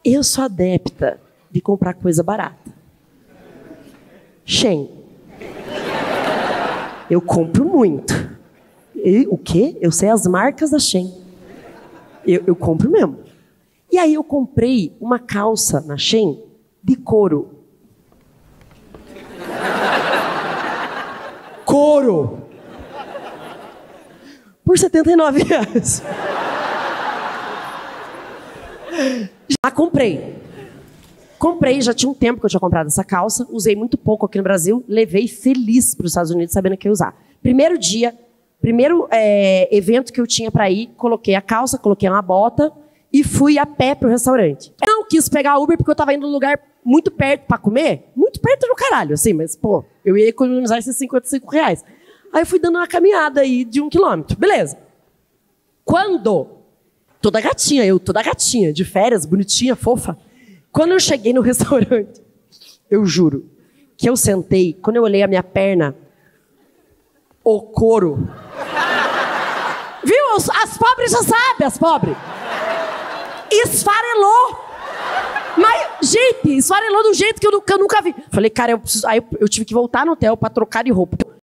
Eu sou adepta de comprar coisa barata. Shein. Eu compro muito. O quê? Eu sei as marcas da Shein. Eu compro mesmo. E aí eu comprei uma calça na Shein de couro. Couro! Por R$79. Já comprei. Comprei, já tinha um tempo que eu tinha comprado essa calça, usei muito pouco aqui no Brasil, levei feliz para os Estados Unidos sabendo que ia usar. Primeiro dia, primeiro evento que eu tinha para ir, coloquei a calça, coloquei uma bota e fui a pé pro restaurante. Eu não quis pegar Uber porque eu tava indo num lugar muito perto para comer, muito perto do caralho, assim, mas pô, eu ia economizar esses R$55. Aí eu fui dando uma caminhada aí de 1 quilômetro, beleza. Quando, toda gatinha, de férias, bonitinha, fofa, quando eu cheguei no restaurante, eu juro, que eu sentei, quando eu olhei a minha perna, o couro. Viu? As pobres já sabem, as pobres. Esfarelou. Mas, gente, esfarelou de um jeito que eu nunca vi. Falei, cara, aí eu tive que voltar no hotel pra trocar de roupa.